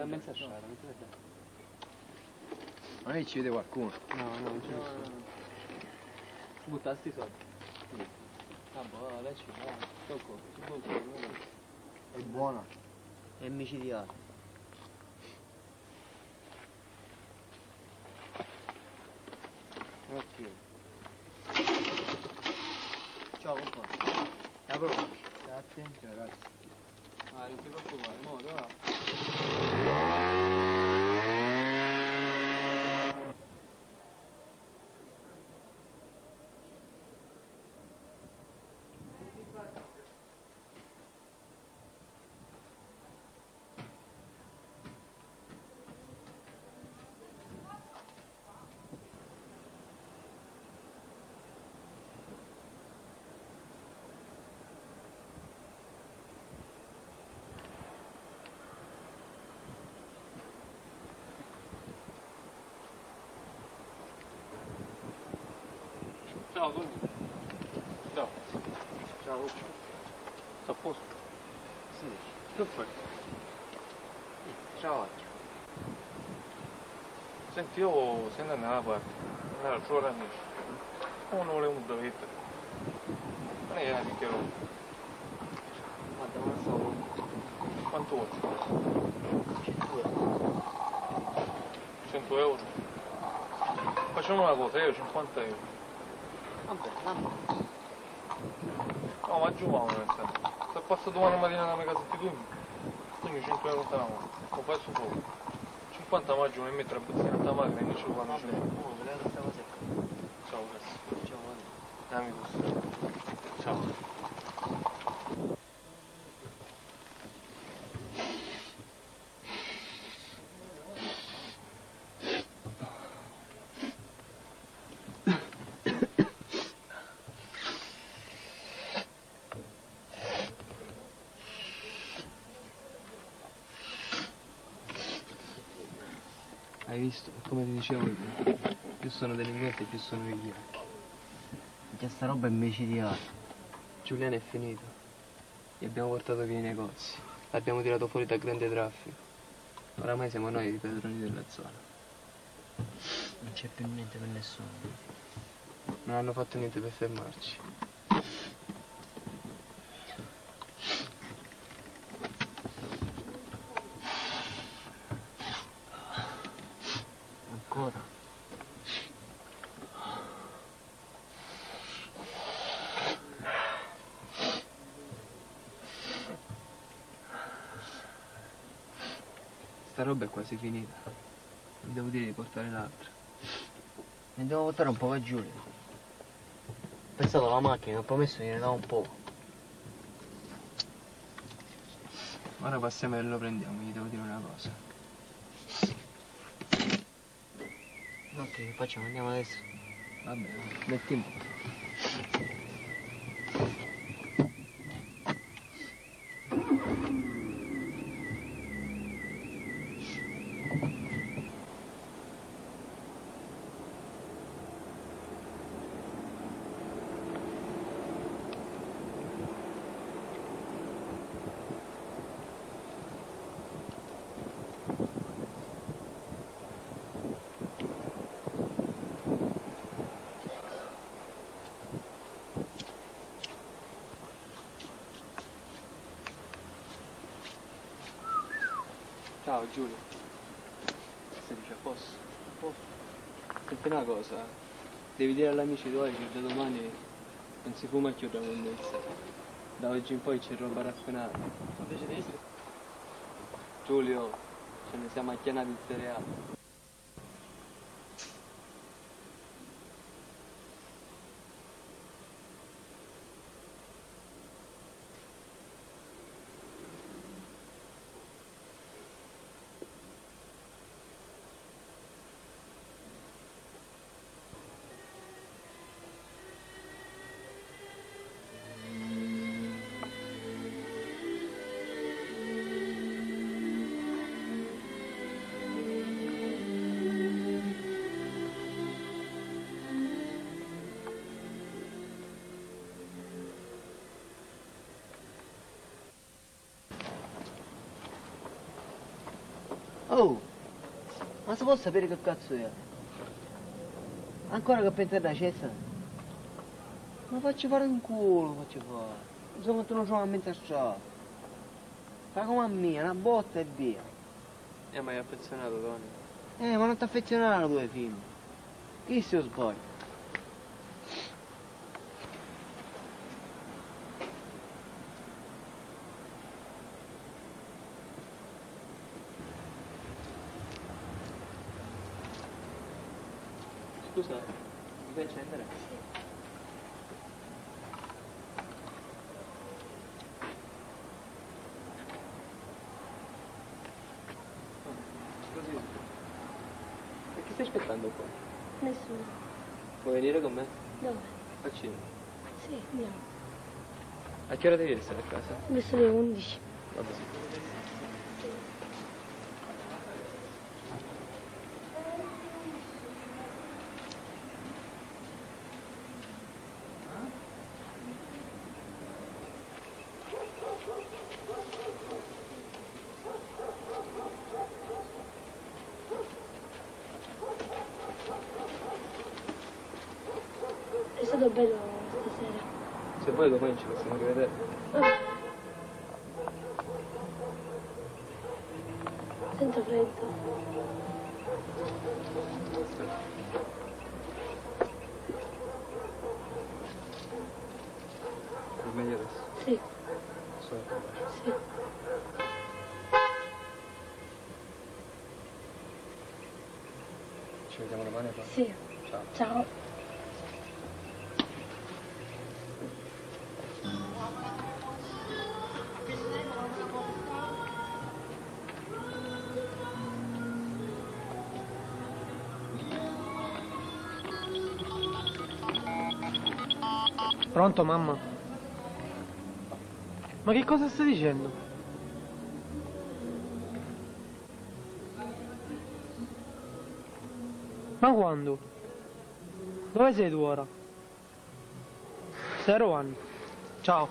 mezza strada, Ma lì ci vede qualcuno? No, non c'è nessuno. Buttasti i soldi? Sì. Ah, boh, lei ci va. Tocco, È buona. è micidiale. Ok. Ciao, compagno. La prova. Grazie. Grazie. Ah, non ti preoccupare, mo, dove? Ciao, Tony. Ciao. Ciao. Sta a posto? Sì. Che fai? Ciao. Senti, io se ne andavo da una parte, andavo a trovare amici. Uno voleva un dovete. Non è che la picchierò. Guarda, ma stavo... Quanto vuoi? 100 euro. 100 euro? Facciamo una cosa, io 50 euro. Vabbè, vabbè. No, ma giù nel senso. Se passo domani mattina da mia casa di tu, quindi 100 euro te la mano. Lo fai su fuoco. 50 maggio mi mettere la buzzina alla macchina e inizio quando c'è. Vediamo questa cosa. Ciao, grazie. Ciao, Dammi questo. Ciao. Hai visto? Come ti dicevo io, più sono delinquenti più sono vigliacchi. Già sta roba è micidiale. Giuliano è finito. Gli abbiamo portato via i negozi. L'abbiamo tirato fuori dal grande traffico. Oramai siamo noi i padroni della zona. Non c'è più niente per nessuno. Non hanno fatto niente per fermarci. Ancora? Sta roba è quasi finita. Mi devo dire di portare l'altra. Ne devo portare un po' a Giulia. Ho pensato alla macchina, ho promesso che gliene davo un po'. Ora passiamo e lo prendiamo, gli devo dire una cosa. Ok, che facciamo? Andiamo adesso? Va bene, metti in moto. Ciao Giulio. Che dice a posto? A posto. Senti una cosa, devi dire agli amici tuoi che da domani non si fuma più da monnezza. Da oggi in poi c'è roba raffinata. Invece di essere? Giulio, ce ne siamo acchianati il cereale. Oh, ma si può sapere che cazzo è? Ancora che pensare da cessa? Ma faccio fare un culo, faccio fare. Insomma, tu non trovi a mezza strada. Fa come a me, una botta e via. Ma è affezionato, Tony. Ma non ti affezionare alla tua film. Chi se lo sbaglio? Scusa, mi puoi accendere? Così. E chi stai aspettando qua? Nessuno. Vuoi venire con me? Dove? Al cinema. Sì, andiamo. A che ora devi restare a casa? Verso le 11. Vabbè. È stato bello stasera. Se vuoi domani ci possiamo rivedere. Senza freddo. È meglio adesso. Sì, Sono capace. sì. Ci vediamo domani poi? Sì. Ciao. Ciao. Pronto, mamma? Ma che cosa stai dicendo? Ma quando? Dove sei tu ora? Sei a Rowan. Ciao.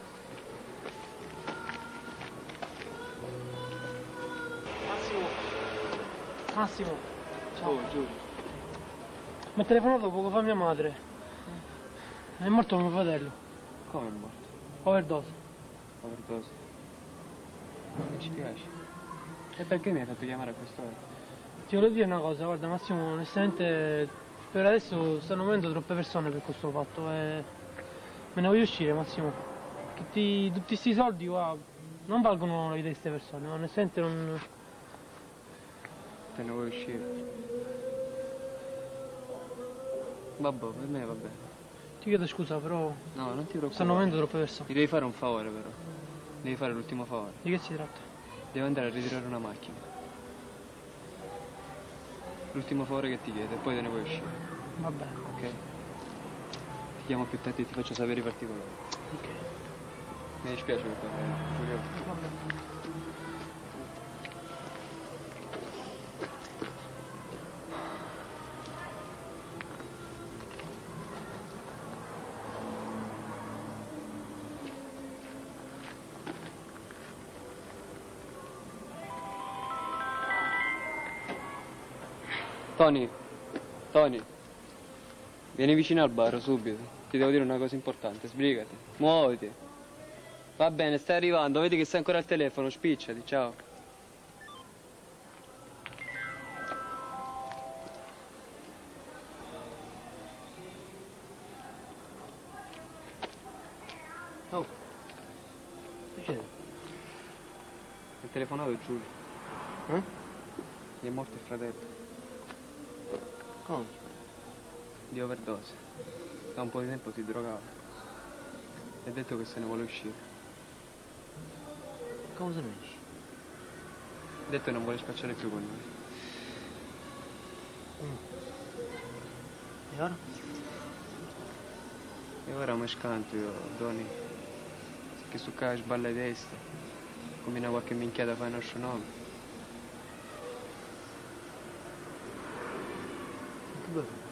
Massimo. Ciao. Oh, Giulio. Mi ha telefonato poco fa mia madre. È morto mio fratello. Come è morto? Overdose. Overdose. Mi spiace. E perché mi hai fatto chiamare a quest'ora? Ti voglio dire una cosa, guarda Massimo, onestamente per adesso stanno morendo troppe persone per questo fatto e me ne voglio uscire Massimo. Tutti questi soldi qua non valgono la vita di queste persone, onestamente non... Te ne vuoi uscire? Vabbè, per me va bene. Ti chiedo scusa però No, non ti preoccupare. stanno morendo troppe persone. Mi devi fare un favore però. Devi fare l'ultimo favore. Di che si tratta? Devo andare a ritirare una macchina. L'ultimo favore che ti chiedo e poi te ne puoi uscire, Va bene, ok? Ti chiamo più tardi e ti faccio sapere i particolari. ok. Mi dispiace per te, Giulio. Va bene. Tony, Tony, vieni vicino al bar subito. Ti devo dire una cosa importante, sbrigati, muoviti. Va bene, stai arrivando, vedi che sei ancora al telefono, spicciati, ciao. Oh, che succede? Il telefonato è Giulio, Eh? gli è morto il fratello, Come? di overdose. Da un po' di tempo si drogava. E ha detto che se ne vuole uscire. Come se ne esci? Ha detto che non vuole spacciare più con noi. E ora? E ora mi scanto io, Doni. Che su casa sballa di testa. Combina qualche minchiata a fare il nostro nome. Che vuoi fare?